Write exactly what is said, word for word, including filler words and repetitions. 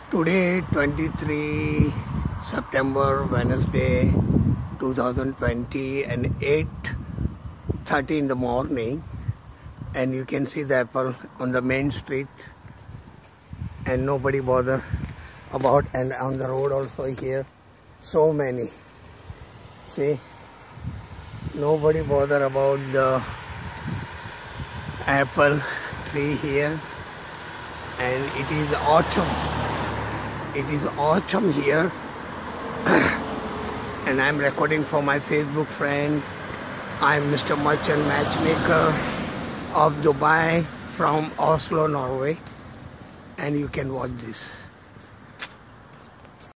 Today, twenty-third September, Wednesday, two thousand twenty, and eight thirty in the morning, and you can see the apple on the main street, and nobody bother about, and on the road also here, so many. See, nobody bother about the apple tree here, and it is autumn. It is autumn here, and I'm recording for my Facebook friend. I'm Mister Merchant Matchmaker of Dubai from Oslo, Norway, and you can watch this.